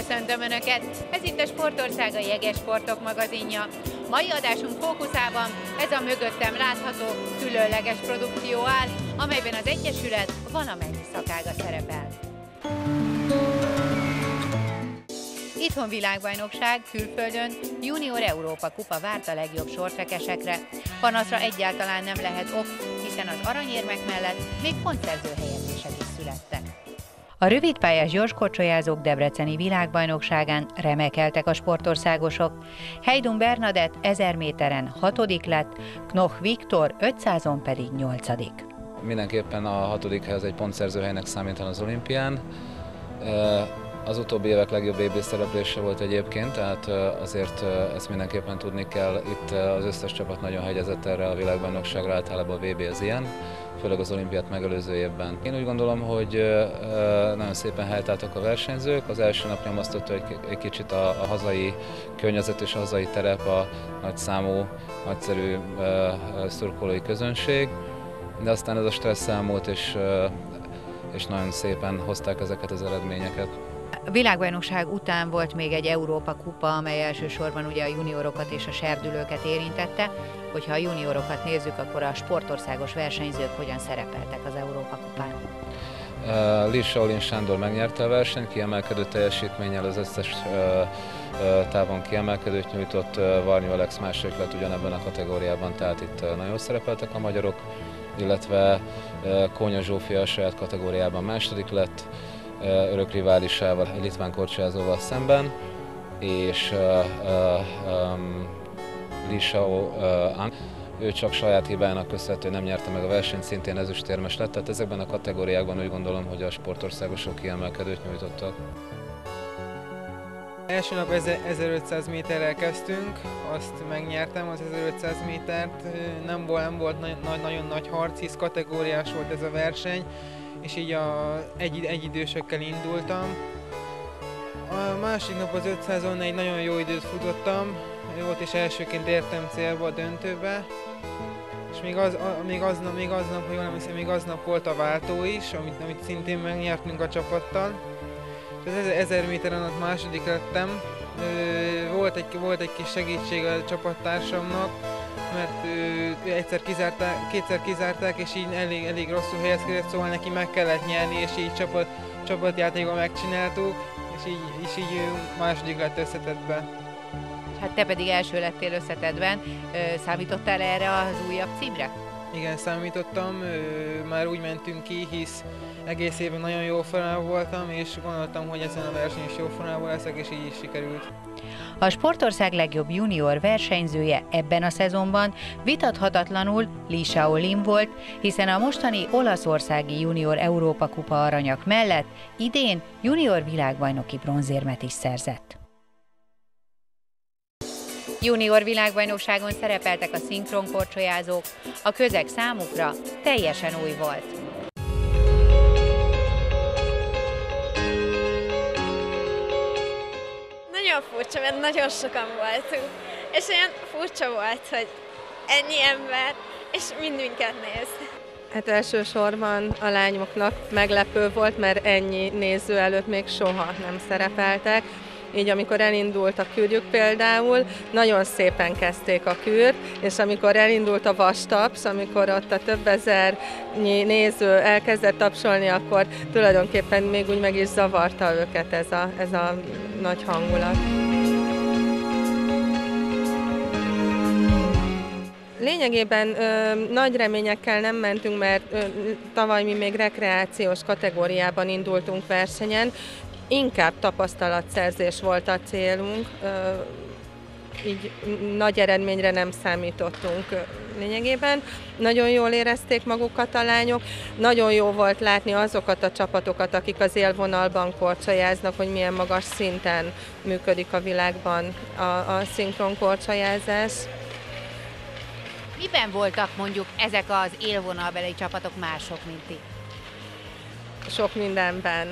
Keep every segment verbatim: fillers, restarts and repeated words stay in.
Köszöntöm Önöket! Ez itt a Sportország, a Jegesportok magazinja. Mai adásunk fókuszában ez a mögöttem látható különleges produkció áll, amelyben az Egyesület valamennyi szakága szerepel. Itthon világbajnokság, külföldön Junior Európa kupa várt a legjobb sortrekesekre. Panaszra egyáltalán nem lehet ok, hiszen az aranyérmek mellett még pontszerző helyezések is születtek. A rövidpályás gyorskorcsolyázók debreceni világbajnokságán remekeltek a sportországosok. Heidun Bernadett ezer méteren hatodik lett, Knoch Viktor ötszázon pedig nyolcadik. Mindenképpen a hatodik hely az egy pontszerző helynek számítan az olimpián. Az utóbbi évek legjobb é bé szereplése volt egyébként, tehát azért ezt mindenképpen tudni kell. Itt az összes csapat nagyon hegyezett erre a világbajnokságra, általában a vé bé az ilyen, főleg az olimpiát megelőző évben. Én úgy gondolom, hogy nagyon szépen helytáltak a versenyzők. Az első nap nyomasztotta egy kicsit a, a hazai környezet és a hazai terep, a nagyszámú, nagyszerű szurkolói közönség, de aztán ez a stressz elmúlt, és, és nagyon szépen hozták ezeket az eredményeket. A világbajnokság után volt még egy Európa kupa, amely elsősorban ugye a juniorokat és a serdülőket érintette. Hogyha a juniorokat nézzük, akkor a sportországos versenyzők hogyan szerepeltek az Európa kupán? Uh, Lisa Olin Sándor megnyerte a versenyt, kiemelkedő teljesítménnyel, az összes uh, uh, távon kiemelkedőt nyújtott. uh, Varnyi Alex második lett ugyanebben a kategóriában, tehát itt uh, nagyon szerepeltek a magyarok, illetve uh, Kónya Zsófia a saját kategóriában második lett, örök riválisával, egy litván korcsolyázóval szemben, és uh, uh, um, Lisa uh, ő csak saját hibájának köszönhető, nem nyerte meg a versenyt, szintén ezüstérmes lett, tehát ezekben a kategóriákban úgy gondolom, hogy a sportországosok kiemelkedőt nyújtottak. Első nap ezerötszáz méterrel kezdtünk, azt megnyertem az ezerötszáz métert, nem volt, nem volt nagy, nagyon nagy harc, hisz kategóriás volt ez a verseny, és így a, egy, egyidősökkel indultam. A másik nap az ötszázon egy nagyon jó időt futottam, volt és elsőként értem célba a döntőbe. És még, az, a, még, aznap, még aznap, hogy valami, még aznap volt a váltó is, amit, amit szintén megnyertünk a csapattal. Az ezer méteren ott második lettem. Volt egy, volt egy kis segítség a csapattársamnak, mert ő egyszer kizárták, kétszer kizárták, és így elég, elég rosszul helyezkedett, szóval neki meg kellett nyerni, és így csapat, csapatjátékban megcsináltuk, és így, és így második lett összetettben. Hát te pedig első lettél összetettben. Számítottál erre az újabb címre? Igen, számítottam, már úgy mentünk ki, hisz egész évben nagyon jó formában voltam, és gondoltam, hogy ezen a versenyen is jó formában leszek, és így is sikerült. A Sportország legjobb junior versenyzője ebben a szezonban vitathatatlanul Lisa Olin volt, hiszen a mostani olaszországi junior Európa kupa aranyak mellett idén junior világbajnoki bronzérmet is szerzett. Junior világbajnokságon szerepeltek a szinkronkorcsolyázók, a közeg számukra teljesen új volt. Nagyon furcsa, mert nagyon sokan voltunk, és olyan furcsa volt, hogy ennyi ember, és mind minket néz. Hát elsősorban a lányoknak meglepő volt, mert ennyi néző előtt még soha nem szerepeltek. Így amikor elindult a kürjük például, nagyon szépen kezdték a kűrt, és amikor elindult a vastaps, amikor ott a több ezernyi néző elkezdett tapsolni, akkor tulajdonképpen még úgy meg is zavarta őket ez a, ez a nagy hangulat. Lényegében ö, nagy reményekkel nem mentünk, mert ö, tavaly mi még rekreációs kategóriában indultunk versenyen, inkább tapasztalatszerzés volt a célunk, így nagy eredményre nem számítottunk lényegében. Nagyon jól érezték magukat a lányok, nagyon jó volt látni azokat a csapatokat, akik az élvonalban korcsolyáznak, hogy milyen magas szinten működik a világban a, a szinkron korcsolyázás. Miben voltak mondjuk ezek az élvonalbeli csapatok mások, mint ti? Sok mindenben.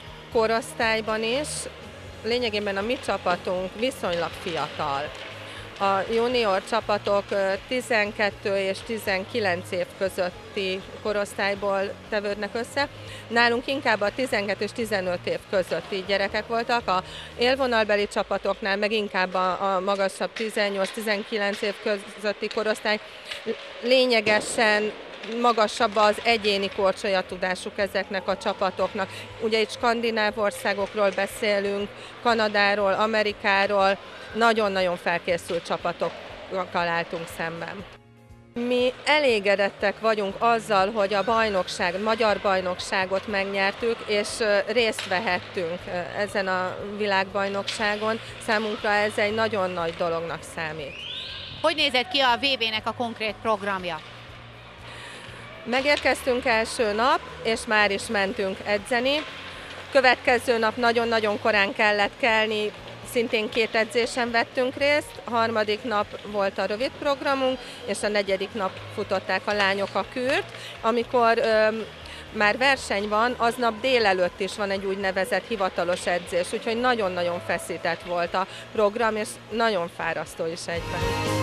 Korosztályban is, lényegében a mi csapatunk viszonylag fiatal. A junior csapatok tizenkettő és tizenkilenc év közötti korosztályból tevődnek össze. Nálunk inkább a tizenkettő és tizenöt év közötti gyerekek voltak, a élvonalbeli csapatoknál meg inkább a, a magasabb tizennyolc-tizenkilenc év közötti korosztály. Lényegesen magasabb az egyéni korcsolyatudásuk ezeknek a csapatoknak. Ugye itt skandináv országokról beszélünk, Kanadáról, Amerikáról, nagyon-nagyon felkészült csapatokkal álltunk szemben. Mi elégedettek vagyunk azzal, hogy a bajnokság, magyar bajnokságot megnyertük, és részt vehettünk ezen a világbajnokságon. Számunkra ez egy nagyon nagy dolognak számít. Hogy nézett ki a vé bének a konkrét programja? Megérkeztünk első nap, és már is mentünk edzeni. Következő nap nagyon-nagyon korán kellett kelni, szintén két edzésen vettünk részt. A harmadik nap volt a rövid programunk, és a negyedik nap futották a lányok a kűrt. Amikor ö, már verseny van, aznap délelőtt is van egy úgynevezett hivatalos edzés, úgyhogy nagyon-nagyon feszített volt a program, és nagyon fárasztó is egyben.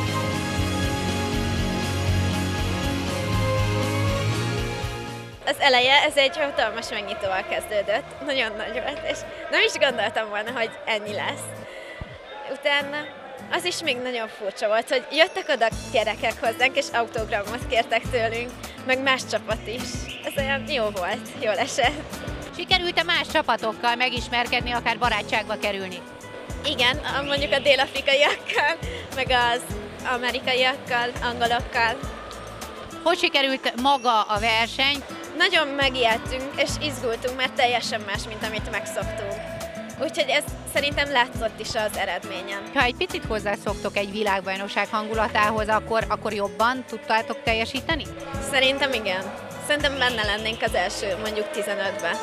Az eleje, ez egy hatalmas megnyitóval kezdődött, nagyon nagy volt, és nem is gondoltam volna, hogy ennyi lesz. Utána az is még nagyon furcsa volt, hogy jöttek oda gyerekek hozzánk, és autogramot kértek tőlünk, meg más csapat is. Ez olyan jó volt, jól esett. Sikerült-e más csapatokkal megismerkedni, akár barátságba kerülni? Igen, mondjuk a dél-afrikaiakkal, meg az amerikaiakkal, angolokkal. Hogy sikerült maga a verseny? Nagyon megijedtünk és izgultunk, mert teljesen más, mint amit megszoktunk. Úgyhogy ez szerintem látszott is az eredményen. Ha egy picit hozzászoktok egy világbajnokság hangulatához, akkor, akkor jobban tudtátok teljesíteni? Szerintem igen. Szerintem benne lennénk az első, mondjuk tizenötben.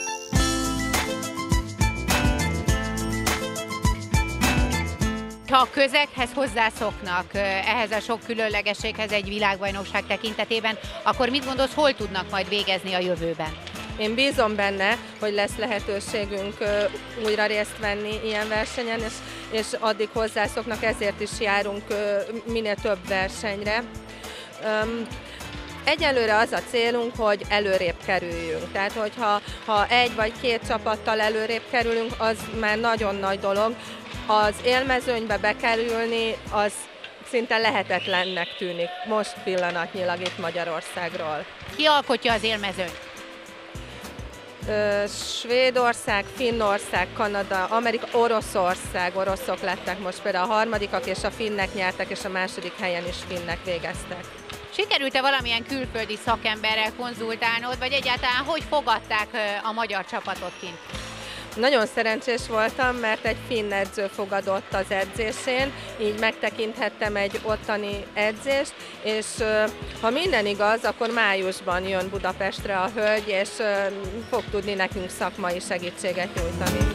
Ha a közeghez hozzászoknak, ehhez a sok különlegességhez egy világbajnokság tekintetében, akkor mit gondolsz, hol tudnak majd végezni a jövőben? Én bízom benne, hogy lesz lehetőségünk újra részt venni ilyen versenyen, és, és addig hozzászoknak, ezért is járunk minél több versenyre. Egyelőre az a célunk, hogy előrébb kerüljünk. Tehát, hogyha ha egy vagy két csapattal előrébb kerülünk, az már nagyon nagy dolog. Az élmezőnybe bekerülni, az szinte lehetetlennek tűnik most pillanatnyilag itt Magyarországról. Ki alkotja az élmezőnyt? Svédország, Finnország, Kanada, Amerika, Oroszország, oroszok lettek most például a harmadikak, és a finnek nyertek, és a második helyen is finnek végeztek. Sikerült-e valamilyen külföldi szakemberrel konzultálnod, vagy egyáltalán hogy fogadták a magyar csapatot kint? Nagyon szerencsés voltam, mert egy finn edző fogadott az edzésén, így megtekinthettem egy ottani edzést, és ha minden igaz, akkor májusban jön Budapestre a hölgy, és fog tudni nekünk szakmai segítséget nyújtani.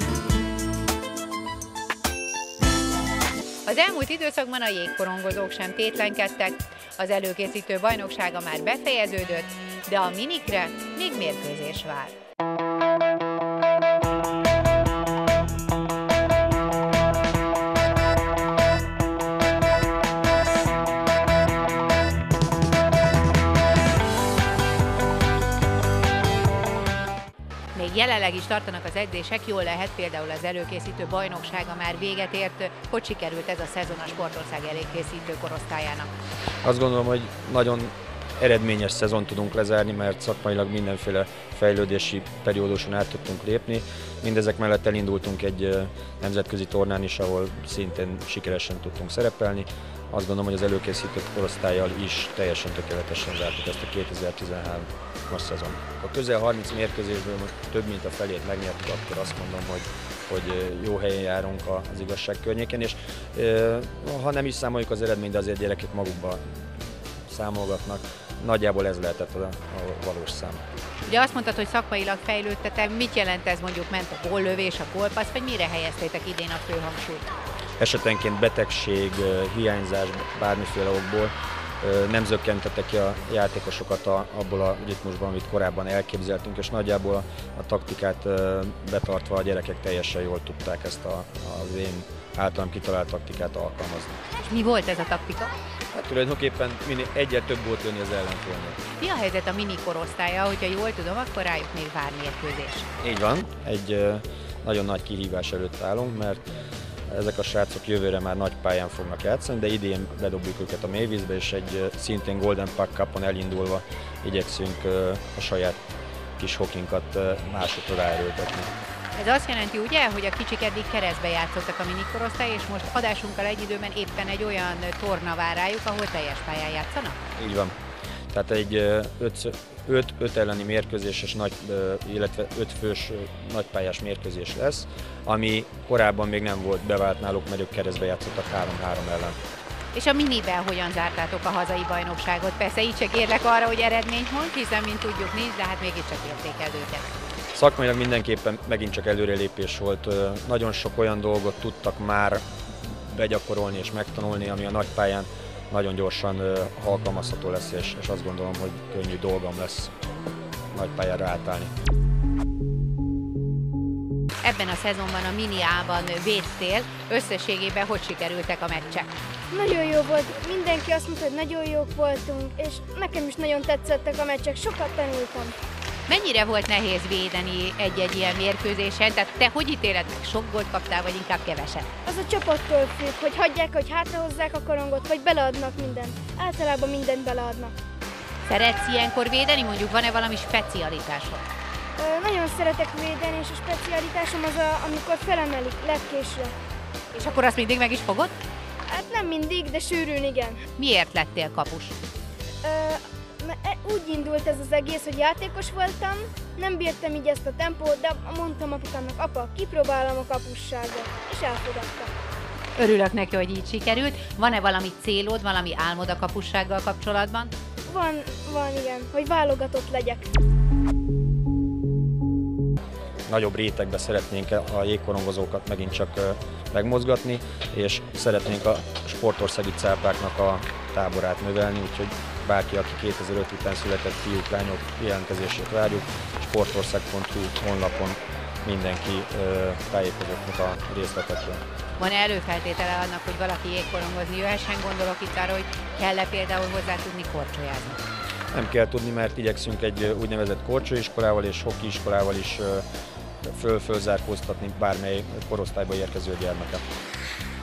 Az elmúlt időszakban a jégkorongozók sem tétlenkedtek, az előkészítő bajnoksága már befejeződött, de a minikre még mérkőzés vár. Még jelenleg is tartanak az edzések, jól lehet, például az előkészítő bajnoksága már véget ért. Hogy sikerült ez a szezon a sportország előkészítő korosztályának? Azt gondolom, hogy nagyon eredményes szezon tudunk lezárni, mert szakmailag mindenféle fejlődési perióduson át tudtunk lépni. Mindezek mellett elindultunk egy nemzetközi tornán is, ahol szintén sikeresen tudtunk szerepelni. Azt gondolom, hogy az előkészítő korosztállyal is teljesen tökéletesen zártuk ezt a kétezer-tizenhármas szezon. A közel harminc mérkőzésből most több mint a felét megnyertük, akkor azt mondom, hogy, hogy jó helyen járunk az igazság környéken, és ha nem is számoljuk az eredményt, de azért gyerekek magukba számolgatnak. Nagyjából ez lehetett a, a valós szám. Ugye azt mondtad, hogy szakmailag fejlődtetek, mit jelent ez, mondjuk ment a góllövés, a gólpassz, vagy mire helyeztétek idén a főhangsúlyt? Esetenként betegség, hiányzás bármiféle okból nem zökkentettek ki a játékosokat abból a ritmusban, amit korábban elképzeltünk, és nagyjából a, a taktikát betartva a gyerekek teljesen jól tudták ezt a, az én általam kitalált taktikát alkalmazni. És mi volt ez a taktika? Hát tulajdonképpen minél egyre több volt jönni az ellenfélnél. Mi a helyzet a mini korosztálya? Hogyha jól tudom, akkor rájuk még vár mérkőzés. Így van, egy nagyon nagy kihívás előtt állunk, mert ezek a srácok jövőre már nagy pályán fognak játszani, de idén bedobjuk őket a mélyvízbe, és egy szintén Golden Puck Cupon elindulva igyekszünk a saját kis hokinkat másokra ráerőltetni. Ez azt jelenti ugye, hogy a kicsik eddig keresztbe játszottak a minikorosztály, és most adásunkkal egy időben éppen egy olyan torna vár rájuk, ahol teljes pályán játszanak? Így van. Tehát egy öt elleni mérkőzéses, nagy, illetve öt fős nagypályás mérkőzés lesz, ami korábban még nem volt bevált náluk, mert ők keresztbe játszottak három-három ellen. És a miniben hogyan zártátok a hazai bajnokságot? Persze így se kérlek arra, hogy eredményt mond, hiszen mint tudjuk nincs, de hát mégiscsak értékelőket. Szakmailag mindenképpen megint csak előrelépés volt. Nagyon sok olyan dolgot tudtak már begyakorolni és megtanulni, ami a nagypályán nagyon gyorsan alkalmazható lesz, és, és azt gondolom, hogy könnyű dolgom lesz nagypályára átállni. Ebben a szezonban a mini A-ban védtél, összességében hogy sikerültek a meccsek? Nagyon jó volt, mindenki azt mondta, hogy nagyon jók voltunk, és nekem is nagyon tetszettek a meccsek, sokat tanultam. Mennyire volt nehéz védeni egy-egy ilyen mérkőzésen? Tehát te hogy ítéled meg? Sok gólt kaptál, vagy inkább keveset? Az a csapattól függ, hogy hagyják, hogy hátrahozzák a korongot, vagy beleadnak mindent. Általában mindent beleadnak. Szeretsz ilyenkor védeni? Mondjuk van-e valami specialitásod? Ö, nagyon szeretek védeni, és a specialitásom az, a, amikor felemelik lepkésre. És akkor azt mindig meg is fogod? Hát nem mindig, de sűrűn igen. Miért lettél kapus? Ö, Úgy indult ez az egész, hogy játékos voltam, nem bírtam így ezt a tempót, de mondtam apukámnak, apa, kipróbálom a kapusságot, és elfogadta. Örülök neki, hogy így sikerült. Van-e valami célod, valami álmod a kapussággal kapcsolatban? Van, van igen, hogy válogatott legyek. Nagyobb rétegbe szeretnénk a jégkorongozókat megint csak megmozgatni, és szeretnénk a sportországi cápáknak a táborát növelni, úgyhogy bárki, aki kétezer-öt után született fiúk, lányok jelentkezését várjuk, sportország pont hu honlapon mindenki tájékozott a részletekről. Van-e előfeltétele annak, hogy valaki jégkorongozni jöhessen? Gondolok itt arra, hogy kell-e például hozzá tudni korcsolyázni? Nem kell tudni, mert igyekszünk egy úgynevezett korcsolyiskolával és hokiiskolával is föl-fölzárkóztatni bármely korosztályba érkező gyermeket.